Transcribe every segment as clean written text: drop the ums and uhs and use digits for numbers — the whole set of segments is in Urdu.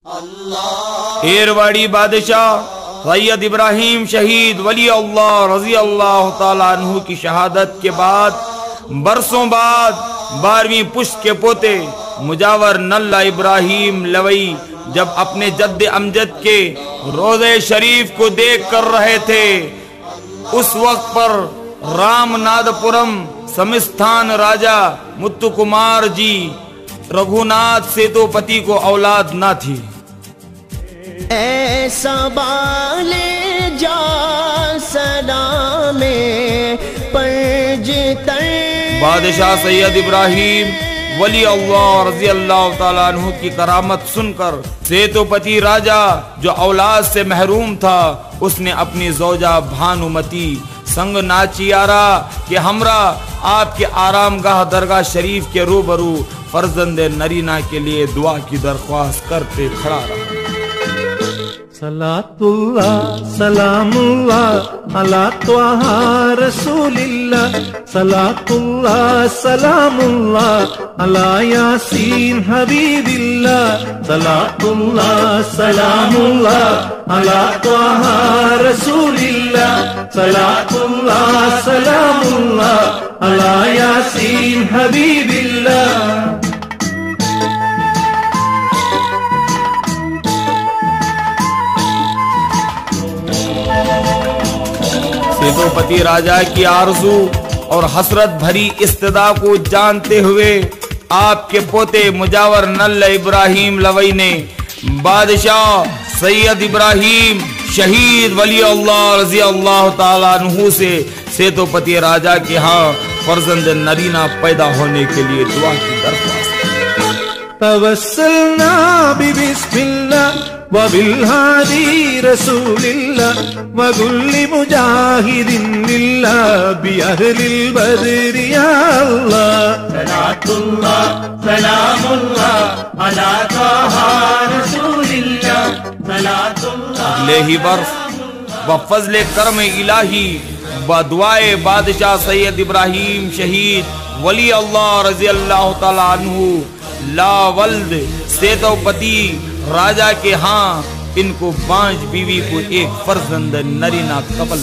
ایرواڑی بادشاہ سید ابراہیم شہید ولی اللہ رضی اللہ تعالیٰ عنہ کی شہادت کے بعد برسوں بعد 12ویں پشت کے پوتے مجاور نلہ ابراہیم لوئی جب اپنے جد امجد کے روضہ شریف کو دیکھ کر رہے تھے، اس وقت پر رام ناد پورم سمستھان راجا متو کمار جی رگھوناتھ سیتو پتی کو اولاد نہ تھی۔ ایسا بالے جا سلام پرجتر بادشاہ سید ابراہیم ولی اللہ رضی اللہ تعالیٰ عنہ کی کرامت سن کر سیتو پتی راجا جو اولاد سے محروم تھا، اس نے اپنی زوجہ بھانومتی سنگ ناچیارا کے ہمراہ آپ کے آرام گاہ درگاہ شریف کے روبرو فرزند نرینا کے لیے دعا کی درخواست کرتے کھڑا رہا۔ صلاۃ اللہ سلام اللہ علی طٰہٰ رسول اللہ، صلاۃ اللہ سلام اللہ علی یاسین حبیب اللہ، صلاۃ اللہ سلام اللہ علی طٰہٰ رسول اللہ، صلاۃ اللہ سلام اللہ علی یاسین حبیب اللہ۔ سیتو پتی راجا کی آرزو اور حسرت بھری استدا کو جانتے ہوئے آپ کے پوتے مجاور نلہ ابراہیم لوئی نے بادشاہ سید ابراہیم شہید ولی اللہ رضی اللہ تعالیٰ عنہ سے سیتو پتی راجا کے ہاں فرزند نرینا پیدا ہونے کے لیے دعا کی درخواست۔ توسلنا ببسم اللہ وبالہادی رسول اللہ وكل مجاہد للہ بأہل البدر یا اللہ، صلاۃ اللہ سلام اللہ علی طٰہٰ رسول اللہ، صلاۃ اللہ۔ الہی برف و فضل کرم الہی بدعائے بادشاہ سید ابراہیم شہید ولی اللہ رضی اللہ تعالیٰ عنہ لا ولد سیتو پتی راجا کے ہاں ان کو 5 بیوی کو ایک فرزند نرینا قبل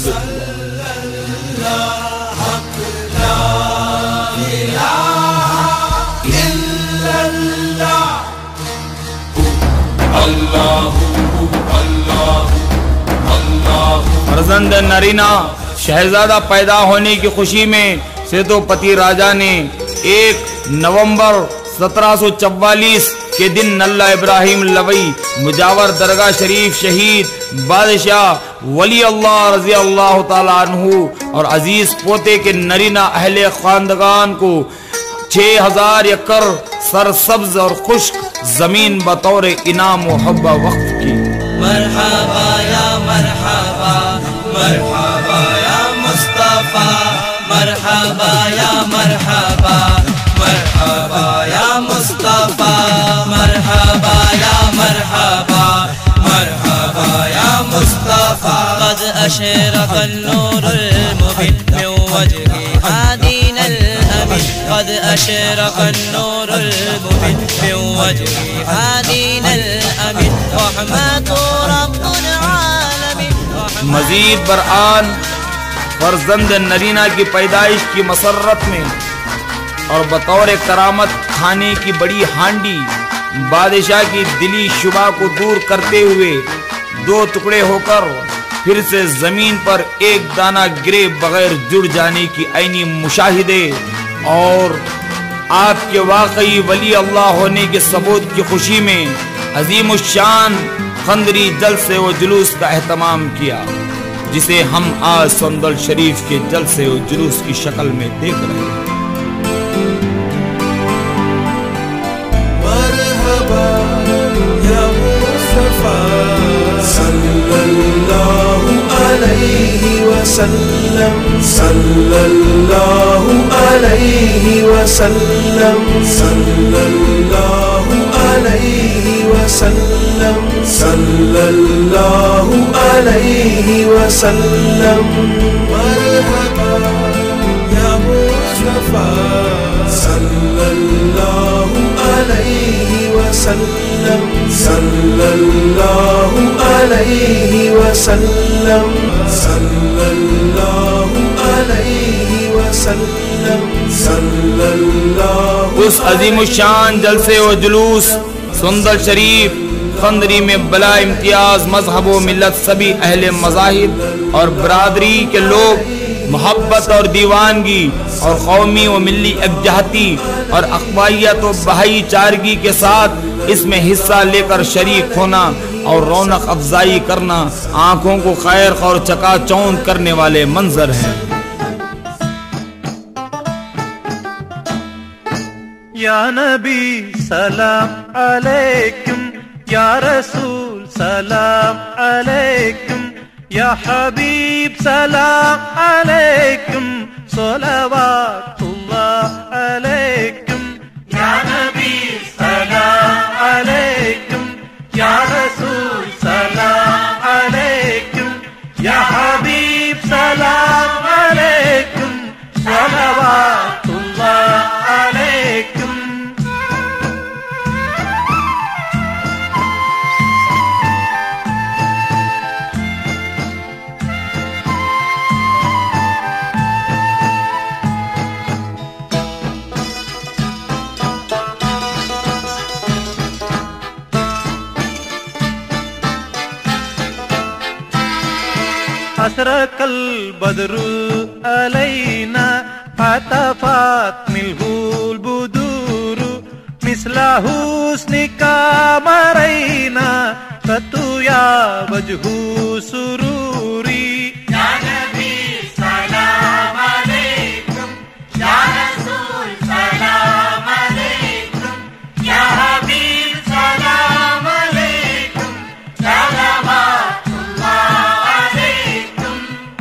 فرزند نرینا شہزادہ پیدا ہونے کی خوشی میں سیتو پتی راجا نے 1 نومبر 1744 کے دن نلہ ابراہیم لوئی مجاور درگاہ شریف شہید بادشاہ ولی اللہ رضی اللہ تعالیٰ عنہ اور عزیز پوتے کے نرینا اہل خاندان کو 6000 ایکڑ سرسبز اور خشک زمین بطور انعام و حبہ وقف کی۔ مرحبا یا مرحبا مرحبا یا مصطفیٰ، مرحبا یا مرحبا مرحبا یا مصطفیٰ، مرحبا یا مرحبا مرحبا یا مصطفیٰ، قد اشرق النور المبین من وجه هادینا الامین، قد اشرق النور المبین من وجه هادینا الامین، رحمت رب العالمین۔ مزید برآن فرزند نرینا کی پیدائش کی مسرت میں اور بطور کرامت کھانے کی بڑی ہانڈی بادشاہ کی دلی شبہ کو دور کرتے ہوئے 2 ٹکڑے ہو کر پھر سے زمین پر ایک دانہ گرے بغیر جڑ جانے کی عینی مشاہدے اور آپ کے واقعی ولی اللہ ہونے کے ثبوت کی خوشی میں عظیم الشان خندری جلسے و جلوس کا اہتمام کیا، جسے ہم آج سندل شریف کے جلسے و جلوس کی شکل میں دیکھ رہے ہیں۔ وسلم صلی اللہ علیہ وسلم صلی اللہ علیہ وسلم صلی اللہ علیہ وسلم مرحبا یا مصطفیٰ صلی اللہ علیہ وسلم صلی الله عليه وسلم صلى الله عليه وسلم صلى الله اس عظیم الشان جلسے و جلوس سندل شریف خندری میں بلا امتیاز مذہب و ملت سبھی اہل مذاہب اور برادری کے لوگ محبت اور دیوانگی اور قومی و ملی یکجہتی اور اخوائیت و بھائی چارگی کے ساتھ اس میں حصہ لے کر شریک ہونا اور رونق افزائی کرنا آنکھوں کو خیر اور چکا چوند کرنے والے منظر ہیں۔ یا نبی سلام علیکم، یا رسول سلام علیکم، یا حبیب سلام علیکم، صلوات اللہ علیکم۔ یا نبی سلام علیکم، یا رسول سلام علیکم، یا حبیب سلام علیکم، صلوات اللہ علیکم۔ أشرق البدر علينا فتفات منه البدور مثل حسنك مرينا فتويا وجه سروري يا نبي سلام عليكم، يا رسول سلام عليكم، يا حبيب سلام عليكم، صلوات الله عليكم۔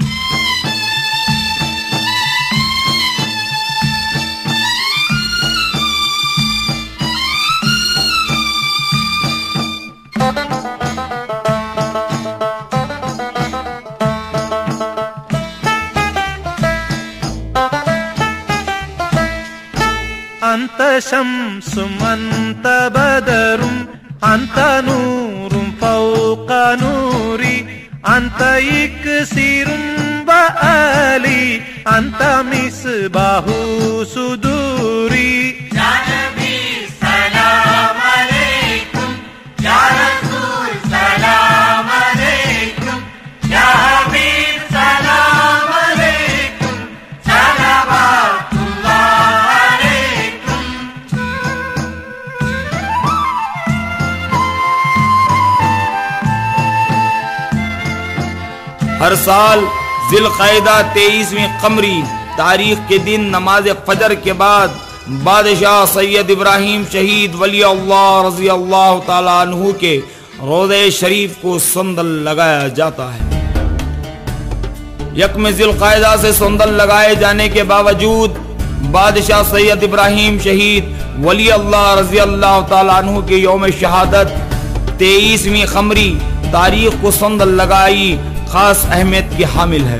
أنت شمس أنت بدر أنت نور فوق نوري أنت إكسير وآلي أنت مصباح صدوري يا نبي سلام عليكم، يا رسول سلام عليكم، يا حبيب سلام عليكم، صلوات الله عليكم۔ ہر سال ذی القعدہ 23ویں قمری تاریخ کے دن نماز فجر کے بعد بادشاہ سید ابراہیم شہید ولی اللہ رضی اللہ تعالیٰ عنہ کے روضہ شریف کو سندل لگایا جاتا ہے۔ یکم ذی القعدہ سے سندل لگائے جانے کے باوجود بادشاہ سید ابراہیم شہید ولی اللہ رضی اللہ تعالیٰ عنہ کے یوم شہادت 23ویں قمری تاریخ کو سندل لگائی خاص اہمیت کی حامل ہے۔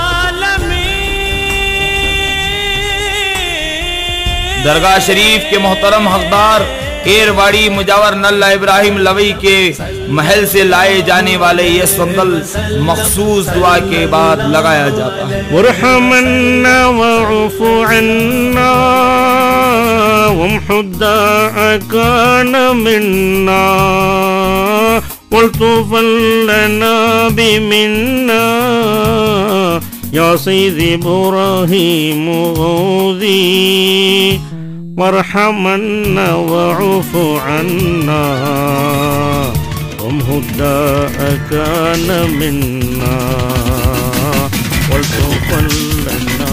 درگاہ شریف کے محترم حقدار ایرواڑی مجاور نلہ ابراہیم لوی کے محل سے لائے جانے والے یہ سندل مخصوص دعا کے بعد لگایا جاتا ہے۔ وارحمنا واعف عنا وامح الداء منا والطف لنا بمنا يا سيدي إبراهيم غوثي وارحمنا واعف عنا وامح الداء كان منا والطف لنا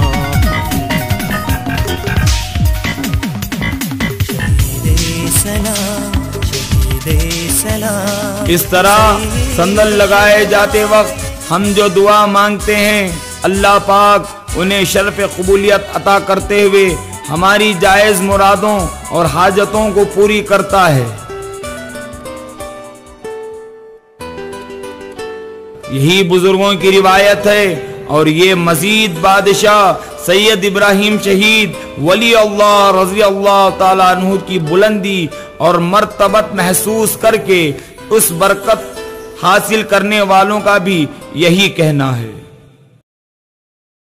اس طرح سندل لگائے جاتے وقت ہم جو دعا مانگتے ہیں اللہ پاک انہیں شرف قبولیت عطا کرتے ہوئے ہماری جائز مرادوں اور حاجتوں کو پوری کرتا ہے۔ یہی بزرگوں کی روایت ہے اور یہ مزید بادشاہ سید ابراہیم شہید ولی اللہ رضی اللہ تعالیٰ عنہ کی بلندی اور مرتبت محسوس کر کے اس برکت حاصل کرنے والوں کا بھی یہی کہنا ہے۔